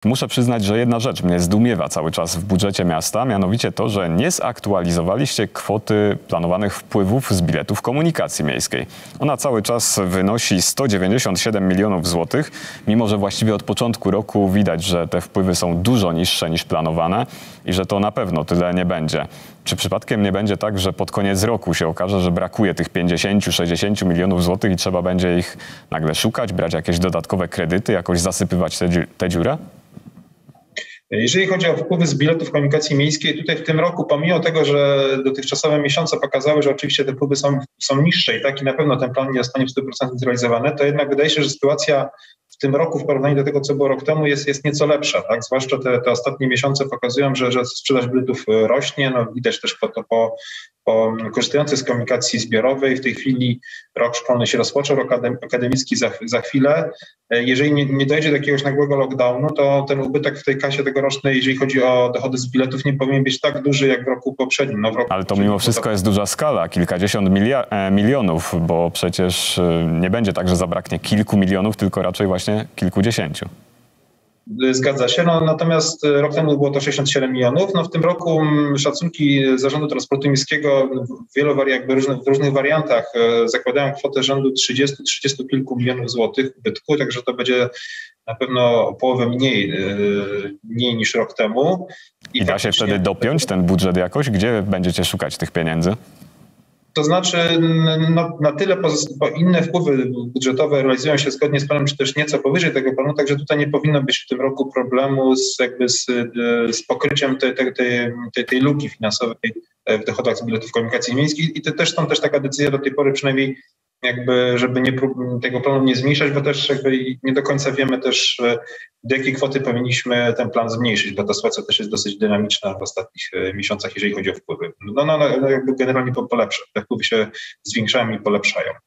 Muszę przyznać, że jedna rzecz mnie zdumiewa cały czas w budżecie miasta, mianowicie to, że nie zaktualizowaliście kwoty planowanych wpływów z biletów komunikacji miejskiej. Ona cały czas wynosi 197 milionów złotych, mimo że właściwie od początku roku widać, że te wpływy są dużo niższe niż planowane i że to na pewno tyle nie będzie. Czy przypadkiem nie będzie tak, że pod koniec roku się okaże, że brakuje tych 50-60 milionów złotych i trzeba będzie ich nagle szukać, brać jakieś dodatkowe kredyty, jakoś zasypywać tę dziurę? Jeżeli chodzi o wpływy z biletów komunikacji miejskiej, tutaj w tym roku, pomimo tego, że dotychczasowe miesiące pokazały, że oczywiście te wpływy są niższe i tak i na pewno ten plan nie zostanie w 100% zrealizowany, to jednak wydaje się, że sytuacja w tym roku w porównaniu do tego, co było rok temu, jest nieco lepsza. Tak? Zwłaszcza te ostatnie miesiące pokazują, że sprzedaż biletów rośnie. No, widać też po korzystających z komunikacji zbiorowej. W tej chwili rok szkolny się rozpoczął, rok akademicki za chwilę. Jeżeli nie dojdzie do jakiegoś nagłego lockdownu, to ten ubytek w tej kasie tegorocznej, jeżeli chodzi o dochody z biletów, nie powinien być tak duży jak w roku poprzednim. No, ale to mimo wszystko jest duża skala, kilkadziesiąt milionów, bo przecież nie będzie tak, że zabraknie kilku milionów, tylko raczej właśnie kilkudziesięciu. Zgadza się, natomiast rok temu było to 67 milionów. W tym roku szacunki Zarządu Transportu Miejskiego w różnych wariantach zakładają kwotę rzędu 30 kilku milionów złotych ubytku, także to będzie na pewno o połowę mniej niż rok temu. I da się wtedy dopiąć ten budżet jakoś? Gdzie będziecie szukać tych pieniędzy? To znaczy na tyle inne wpływy budżetowe realizują się zgodnie z planem, czy też nieco powyżej tego planu, także tutaj nie powinno być w tym roku problemu z pokryciem tej luki finansowej w dochodach z biletów komunikacji miejskiej i to też stąd taka decyzja do tej pory przynajmniej żeby tego planu nie zmniejszać, bo też nie do końca wiemy też do jakiej kwoty powinniśmy ten plan zmniejszyć, bo ta sytuacja też jest dosyć dynamiczna w ostatnich miesiącach, jeżeli chodzi o wpływy. Generalnie polepsza. Te wpływy się zwiększają i polepszają.